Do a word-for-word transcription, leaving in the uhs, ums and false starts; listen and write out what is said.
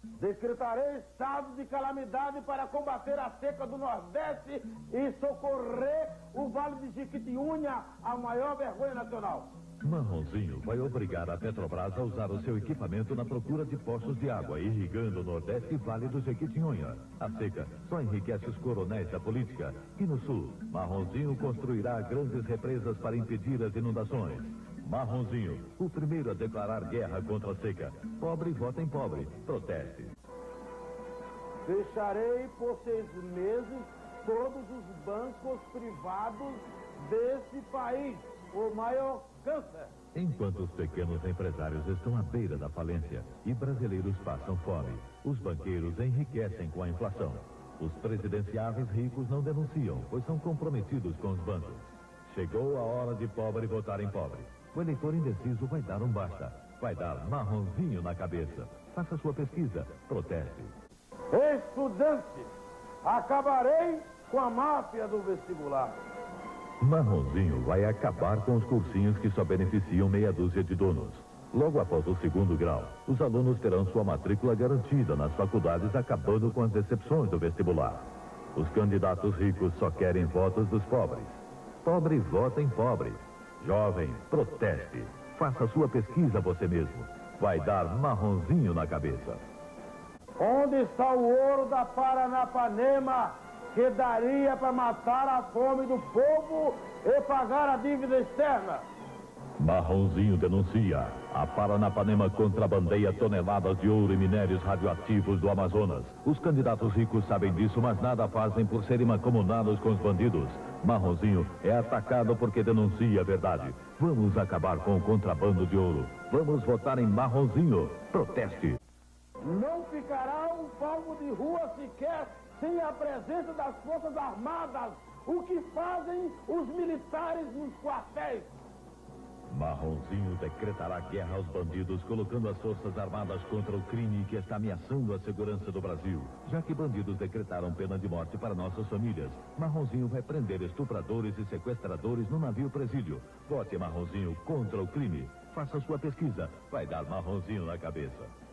Decretarei estado de calamidade para combater a seca do Nordeste e socorrer o Vale de Jequitinhonha, a maior vergonha nacional. Marronzinho vai obrigar a Petrobras a usar o seu equipamento na procura de poços de água, irrigando o Nordeste e Vale do Jequitinhonha. A seca só enriquece os coronéis da política. E no Sul, Marronzinho construirá grandes represas para impedir as inundações. Marronzinho, o primeiro a declarar guerra contra a seca. Pobre vota em pobre. Proteste. Fecharei por seis meses todos os bancos privados desse país. O maior câncer. Enquanto os pequenos empresários estão à beira da falência e brasileiros passam fome, os banqueiros enriquecem com a inflação. Os presidenciáveis ricos não denunciam, pois são comprometidos com os bancos. Chegou a hora de pobre votar em pobre. O eleitor indeciso vai dar um basta. Vai dar marronzinho na cabeça. Faça sua pesquisa. Proteste. Estudantes, acabarei com a máfia do vestibular. Marronzinho vai acabar com os cursinhos que só beneficiam meia dúzia de donos. Logo após o segundo grau, os alunos terão sua matrícula garantida nas faculdades, acabando com as decepções do vestibular. Os candidatos ricos só querem votos dos pobres. Pobre vota em pobre. Jovem, proteste. Faça sua pesquisa você mesmo. Vai dar marronzinho na cabeça. Onde está o ouro da Paranapanema, que daria para matar a fome do povo e pagar a dívida externa? Marronzinho denuncia. A Paranapanema contrabandeia toneladas de ouro e minérios radioativos do Amazonas. Os candidatos ricos sabem disso, mas nada fazem por serem mancomunados com os bandidos. Marronzinho é atacado porque denuncia a verdade. Vamos acabar com o contrabando de ouro. Vamos votar em Marronzinho. Proteste. Não ficará um palmo de rua sequer sem a presença das Forças Armadas. O que fazem os militares nos quartéis? Marronzinho decretará guerra aos bandidos, colocando as Forças Armadas contra o crime que está ameaçando a segurança do Brasil. Já que bandidos decretaram pena de morte para nossas famílias, Marronzinho vai prender estupradores e sequestradores no navio presídio. Vote Marronzinho contra o crime. Faça sua pesquisa. Vai dar Marronzinho na cabeça.